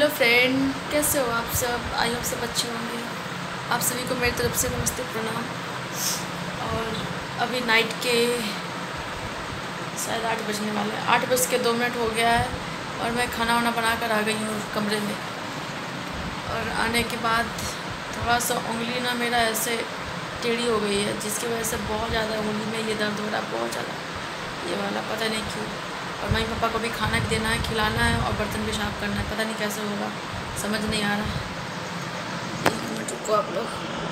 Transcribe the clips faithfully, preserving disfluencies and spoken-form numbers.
Hello friend, कैसे हो आप सब? आई होप सब अच्छे होंगे। आप सभी को मेरी तरफ से नमस्ते, प्रणाम। और अभी नाइट के शायद आठ बजने वाले हैं, आठ बज के दो मिनट हो गया है और मैं खाना वाना बना कर आ गई हूँ कमरे में। और आने के बाद थोड़ा सा उंगली ना मेरा ऐसे टेढ़ी हो गई है, जिसकी वजह से बहुत ज़्यादा उंगली में ये दर्द हो रहा है, बहुत ज़्यादा ये वाला, पता नहीं क्यों। और मम्मी पापा को भी खाना भी देना है, खिलाना है और बर्तन भी साफ़ करना है, पता नहीं कैसे होगा, समझ नहीं आ रहा। एक मिनट रुको आप लोग।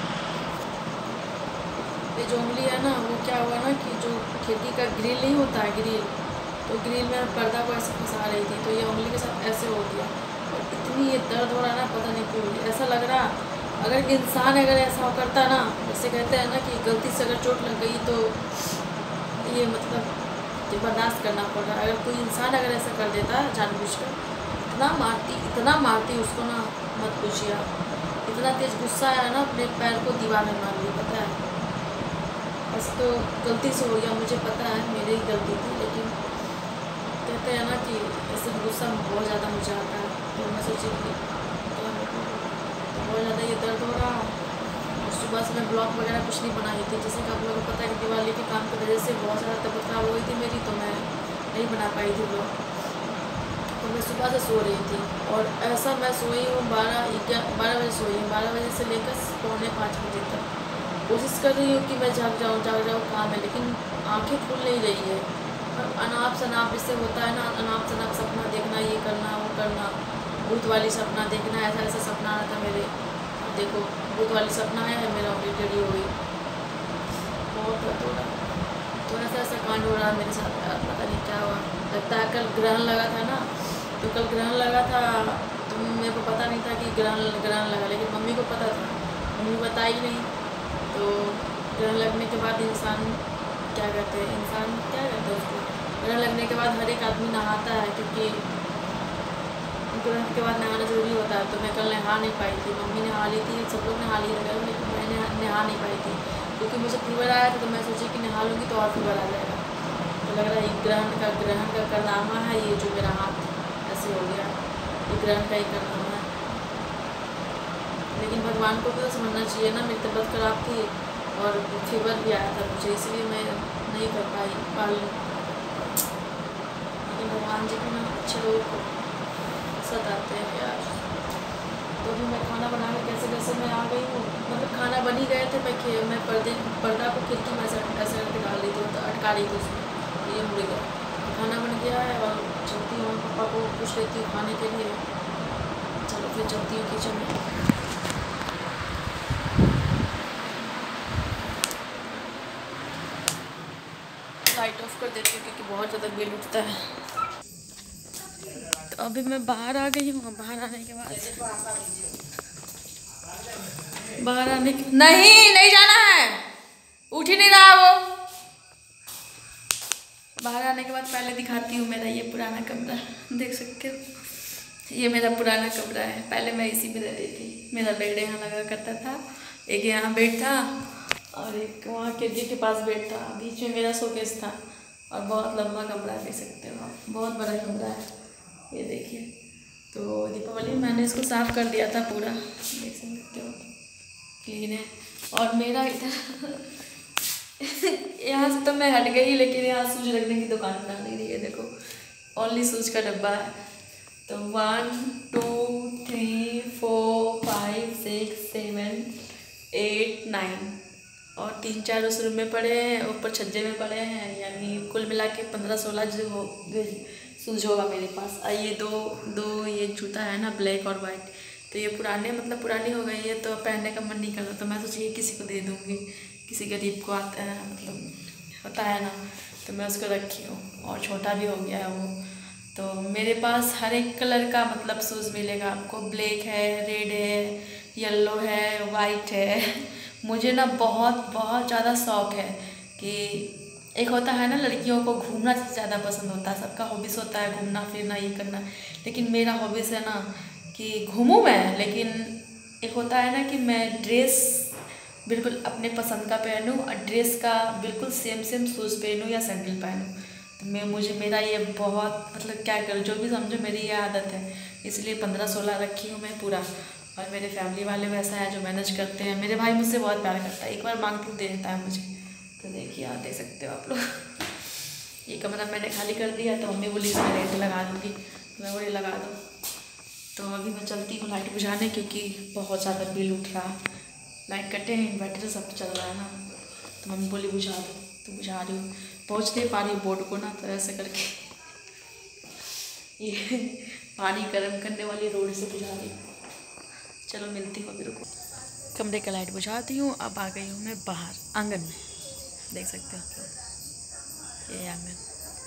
ये जो उंगली है ना, वो क्या हुआ ना कि जो खिड़की का ग्रिल नहीं होता है, ग्रिल, तो ग्रिल में पर्दा को ऐसे फंसा रही थी, तो ये उंगली के साथ ऐसे हो गया और इतनी ये दर्द हो रहा है ना, पता नहीं क्यों। ऐसा लग रहा अगर इंसान अगर ऐसा करता ना, जैसे कहते हैं ना कि गलती से अगर चोट लग गई तो ये मतलब कि बर्दाश्त करना पड़ रहा है। अगर कोई इंसान अगर ऐसा कर देता जानबूझकर, इतना मारती इतना मारती उसको ना, मत पूछिए आप। इतना तेज़ गुस्सा आया ना, अपने पैर को दीवार में मार लिया, पता है। बस तो गलती से हो गया, मुझे पता है मेरी ही गलती थी, लेकिन कहते हैं ना कि ऐसे गुस्सा बहुत ज़्यादा मुझे आता है, तो मैं सोची कि क्या तो बहुत ज़्यादा ये दर्द हो रहा। और सुबह से मैं ब्लॉग वगैरह कुछ नहीं बनाई थी, जैसे कि आप लोगों को पता है कि दिवाली के काम की वजह से बहुत ज़्यादा तबीयत खराब हो गई थी मेरी, तो मैं नहीं बना पाई थी ब्लॉग। तो मैं सुबह से सो रही थी और ऐसा मैं सोई हूँ बारह ग्यारह बारह बजे सोई हूँ, बारह बजे से लेकर पौने पाँच बजे तक कोशिश कर रही हूँ कि मैं जाग जाऊँ जाग जाऊँ काम है, लेकिन आँखें खुल नहीं रही है। और अनाप शनाप इससे होता है ना, अनाप शनाप सपना देखना, ये करना वो करना, भूत वाली सपना देखना, ऐसा ऐसा सपना आ रहा था मेरे। देखो भूत वाली सपना है, मेरा उंगली टेढ़ी हो गई, बहुत दर्द हो रहा। तो ऐसा ऐसा कांड हो रहा है मेरे साथ यार, पता नहीं क्या हुआ। लगता है कल ग्रहण लगा था ना, तो कल ग्रहण लगा था, तो मेरे को पता नहीं था कि ग्रहण ग्रहण लगा, लेकिन मम्मी को पता था, मम्मी बताई नहीं। तो ग्रहण लगने के बाद इंसान क्या कहते हैं, इंसान क्या कहते हैं उसको, ग्रहण लगने के बाद हर एक आदमी नहाता है, क्योंकि ग्रहण के बाद नहाना जरूरी होता है। तो मैं कल नहा नहीं पाई थी, मम्मी नहा ली थी, सब लोग नहा लिए थे, लेकिन मैं नहा नहीं पाई थी क्योंकि मुझे फीवर आया था। तो मैं सोची कि नहा लूँगी तो और फीवर आ जाएगा। तो लग रहा है ग्रहण का ग्रहण का कारनामा है ये, जो मेरा हाथ ऐसे हो गया, ये ग्रहण का ही कारनामा है। लेकिन भगवान को भी तो समझना चाहिए ना, मेरी तबीयत खराब थी और फीवर भी आया था मुझे, इसलिए मैं नहीं कर पाई पालन। लेकिन भगवान जी भी ना अच्छे लोगों को सताते हैं यार। तो भी मैं खाना बना के कैसे कैसे मैं आ गई हूँ, मतलब खाना बन ही गए थे, मैं खे मैं पर्दे पर्दा को खिड़की में ऐसे ऐसे करके डाल रही थी, तो अटका रही थी उसमें, ये मुड़ गया। खाना बन गया है और चलती हूँ, पापा को पूछ लेती हूँ खाने के लिए। चलो फिर चलती हूँ किचन में। लाइट ऑफ कर देती हूँ क्योंकि बहुत ज़्यादा बिल उठता है। तो अभी मैं बाहर आ गई हूँ। बाहर आने के बाद बाहर आने के नहीं नहीं जाना है, उठ ही नहीं रहा वो। बाहर आने के बाद पहले दिखाती हूँ मेरा ये पुराना कमरा, देख सकते हो ये मेरा पुराना कमरा है। पहले मैं इसी में रहती थी, मेरा बेड यहाँ लगा करता था, एक यहाँ बेड था और एक वहाँ खिड़की के पास बेड था, बीच में मेरा शोकेस था। और बहुत लंबा कमरा है, देख सकते हो आप, बहुत बड़ा कमरा है ये देखिए। तो दीपावली में मैंने इसको साफ़ कर दिया था पूरा, देख सकते हो क्लीन है। और मेरा इधर यहाँ से तो मैं हट गई, लेकिन यहाँ सूज रखने की दुकान बना दी रही है, देखो ओनली सूज का डब्बा है। तो one two three four five six seven eight nine और तीन चार उस रूम में पड़े हैं, ऊपर छज्जे में पड़े हैं, यानी कुल मिला के पंद्रह सोलह जो हो शूज होगा मेरे पास। और ये दो दो ये जूता है ना, ब्लैक और वाइट, तो ये पुराने मतलब पुरानी हो गई है, तो पहनने का मन नहीं करता। तो मैं सोची किसी को दे दूँगी, किसी गरीब को आता है मतलब होता है ना, तो मैं उसको रखी हूँ। और छोटा भी हो गया है वो। तो मेरे पास हर एक कलर का मतलब शूज़ मिलेगा आपको, ब्लैक है, रेड है, येलो है, वाइट है। मुझे ना बहुत बहुत ज़्यादा शौक़ है कि एक होता है ना लड़कियों को घूमना ज़्यादा पसंद होता है, सबका हॉबीज़ होता है घूमना फिरना ये करना, लेकिन मेरा हॉबीज़ है ना कि घूमूँ मैं, लेकिन एक होता है ना कि मैं ड्रेस बिल्कुल अपने पसंद का पहनूँ और ड्रेस का बिल्कुल सेम सेम शूज़ पहनूँ या सैंडल पहनूँ। तो मैं मुझे मेरा ये बहुत मतलब क्या करूँ, जो भी समझो मेरी ये आदत है। इसलिए पंद्रह सोलह रखी हूँ मैं पूरा। और मेरे फैमिली वाले वैसा है जो मैनेज करते हैं। मेरे भाई मुझसे बहुत प्यार करता है, एक बार मांगती हूँ दे देता है मुझे। तो देखिए आप देख सकते हो आप लोग। ये कमरा मैंने खाली कर दिया तो मम्मी बोली इसमें लाइट लगा दूँगी, मैं बोली लगा दो। तो अभी मैं चलती हूँ लाइट बुझाने, क्योंकि बहुत ज़्यादा बिल उठ रहा। लाइट कटे हैं, इन्वर्टर सब चल रहा है ना। तो मम्मी बोली बुझा दो, तो बुझा रही हूँ। पहुँच नहीं पा रही बोर्ड को ना, तो ऐसे करके ये पानी गर्म करने वाली रोड से बुझा रही हूँ। चलो मिलती हूँ अभी, रुको। कमरे का लाइट बुझाती हूँ। अब आ गई हूँ मैं बाहर आंगन में, देख सकते हो आप लोग, ये आंगन।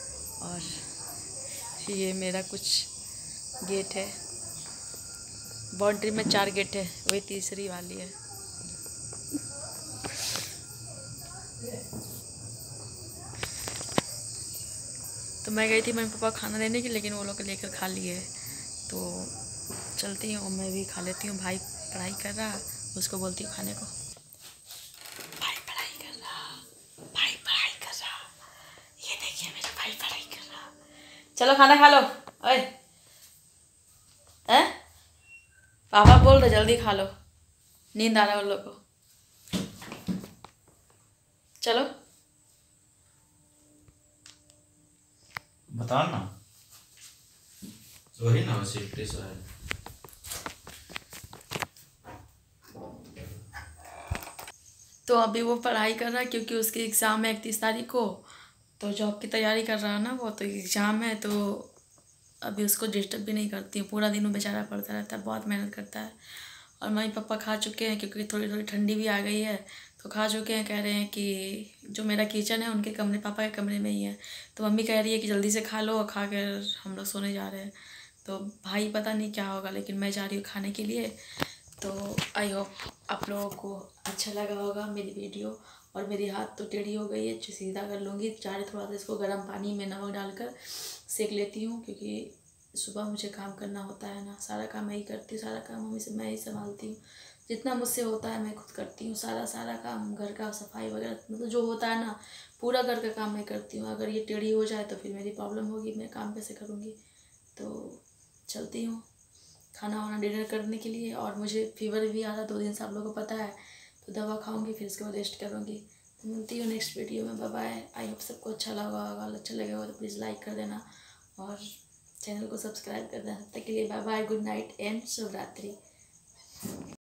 और ये मेरा कुछ गेट है। बाउंड्री में चार गेट है, वही तीसरी वाली है। तो मैं गई थी मम्मी पापा खाना देने की, लेकिन वो लोग लेकर खा लिए। तो चलती हूँ, मैं भी खा लेती हूँ। भाई पढ़ाई कर रहा, उसको बोलती हूँ खाने को। भाई पढ़ाई कर रहा, भाई पढ़ाई कर रहा। ये देखिए मेरा भाई पढ़ाई कर रहा। चलो खाना खा लो। ओए हैं, पापा बोल रहे जल्दी खा लो, नींद आ रहा है उन लोग को। चलो बता ना, वही ना शिफ्ट है। तो अभी वो पढ़ाई कर रहा है, क्योंकि उसकी एग्ज़ाम है इकतीस तारीख को। तो जॉब की तैयारी कर रहा है ना वो, तो एग्ज़ाम है। तो अभी उसको डिस्टर्ब भी नहीं करती हूँ, पूरा दिन वो बेचारा पढ़ता रहता है, बहुत मेहनत करता है। और मम्मी पापा खा चुके हैं, क्योंकि थोड़ी थोड़ी ठंडी भी आ गई है, तो खा चुके हैं। कह रहे हैं कि जो मेरा किचन है उनके कमरे, पापा के कमरे में ही है। तो मम्मी कह रही है कि जल्दी से खा लो, और खा कर हम लोग सोने जा रहे हैं। तो भाई पता नहीं क्या होगा, लेकिन मैं जा रही हूँ खाने के लिए। तो आई होप आप लोगों को अच्छा लगा होगा मेरी वीडियो। और मेरी हाथ तो टेढ़ी हो गई है, अच्छी सीधा कर लूँगी। जा रही थोड़ा सा इसको गर्म पानी में नमक डालकर सेक लेती हूँ, क्योंकि सुबह मुझे काम करना होता है ना, सारा काम मैं ही करती हूँ, सारा काम मम्मी से मैं ही संभालती हूँ। जितना मुझसे होता है मैं खुद करती हूँ, सारा सारा काम घर का, सफाई वगैरह, मतलब जो होता है ना, पूरा घर का काम मैं करती हूँ। अगर ये टेढ़ी हो जाए तो फिर मेरी प्रॉब्लम होगी, मैं काम कैसे करूँगी। तो चलती हूँ खाना वाना डिनर करने के लिए। और मुझे फीवर भी आ रहा दो दिन से, आप लोगों को पता है। तो दवा खाऊंगी, फिर उसके बाद रेस्ट करूँगी। तो मिलती हूँ नेक्स्ट वीडियो में। Bye bye. आई होप सबको अच्छा लगा होगा। अच्छा लगेगा तो प्लीज़ लाइक कर देना और चैनल को सब्सक्राइब कर देना। तब तक के लिए bye bye, good night and शुभ रात्रि।